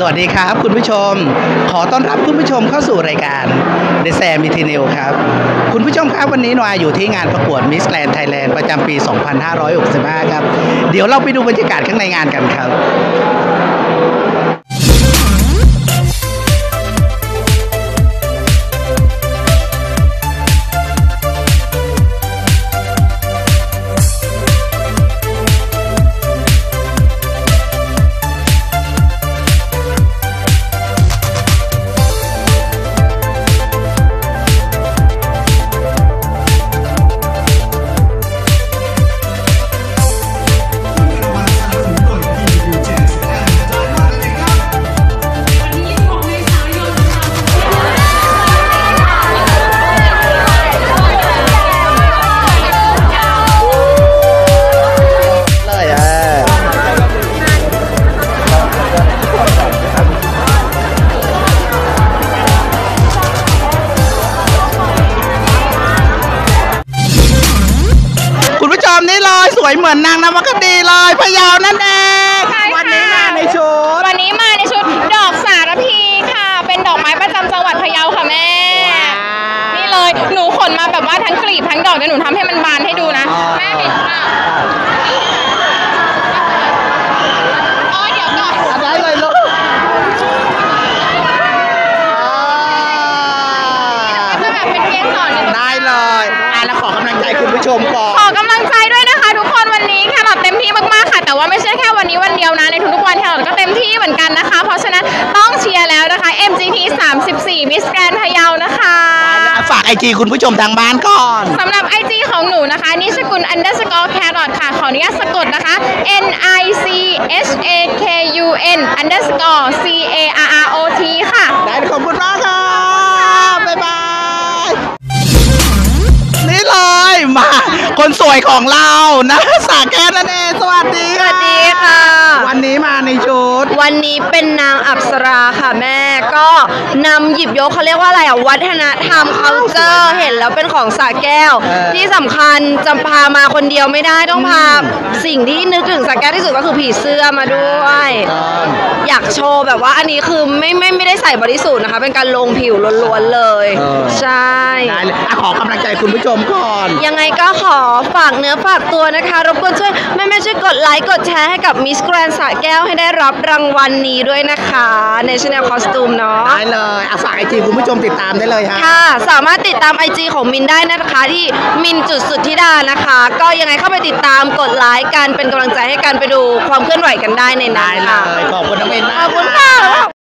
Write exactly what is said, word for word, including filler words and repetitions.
วัสดีครับคุณผู้ชมขอต้อนรับคุณผู้ชมเข้าสู่รายการ The Sam มิทินิวครับคุณผู้ชมครับวันนี้นวาอยู่ที่งานประกวด Miss Grand Thailand ประจำปี สองพันห้าร้อยหกสิบห้า ครับเดี๋ยวเราไปดูบรรยากาศข้างในงานกันครับนี่เลยสวยเหมือนนางนวคดีเลยพะเยานั่นเองวันนี้มาในชุดวันนี้มาในชุดดอกสารพีค่ะเป็นดอกไม้ประจำจังหวัดพะเยาค่ะแม่นี่เลยหนูขนมาแบบว่าทั้งกลีบทั้งดอกเดี๋ยวหนูทำให้มันบานให้ดูนะแม่เห็นป่ะอ๋อเดี๋ยวก่อนได้เลยลูกจะแบบเป็นเกสรได้เลยอ่ะแล้วขอกำลังใจคุณผู้ชมก่อนขอกำลังใจด้วยนะคะทุกคนวันนี้แครอทเต็มที่มากๆค่ะแต่ว่าไม่ใช่แค่วันนี้วันเดียวนะในทุกๆวันแครอทก็เต็มที่เหมือนกันนะคะเพราะฉะนั้นต้องเชียร์แล้วนะคะ เอ็ม จี ที สามสิบสี่ Miss Grand พะเยานะคะฝากไอจีคุณผู้ชมทางบ้านก่อนสำหรับไอจีของหนูนะคะนิชกุล underscore carrot ค่ะขออนุญาตสะกดนะคะ N I C H A K U N underscore C A R R O T ค่ะได้ขอบคุณมากค่ะบ๊ายบายนี่เลยมาคนสวยของเรานะสาแก้วนั่นเองสวัสดีสวัสดีค่ะวันนี้มาในชุดวันนี้เป็นนางอัปสราค่ะแม่ก็นำหยิบยกเขาเรียกว่าอะไรอ่ะวัฒนธรรม culture เห็นแล้วเป็นของสาแก้วที่สำคัญจะพามาคนเดียวไม่ได้ต้องพาสิ่งที่นึกถึงสาแก้วที่สุดก็คือผีเสื้อมาด้วยอยากโชว์แบบว่าอันนี้คือไม่ไม่ไม่ได้ใส่บริสุทธิ์นะคะเป็นการลงผิวล้วนๆเลยใช่ได้เลยขอกำลังใจคุณผู้ชมก่อนยังไงก็ขอฝากเนื้อฝากตัวนะคะรบกวนช่วยแม่แม่ช่วยกดไลค์กดแชร์ให้กับ Miss Grand สระแก้วให้ได้รับรางวัลนี้ด้วยนะคะ National Costume เนาะได้เลยเอาฝากไอจีคุณผู้ชมติดตามได้เลยค่ะค่ะสามารถติดตามไอจีของมินได้นะคะที่มินจุดสุทธิดานะคะก็ยังไงเข้าไปติดตามกดไลค์กันเป็นกำลังใจให้กันไปดูความเคลื่อนไหวกันได้ในนั้นค่ะขอบคุณน้องมินขอบคุณค่ะ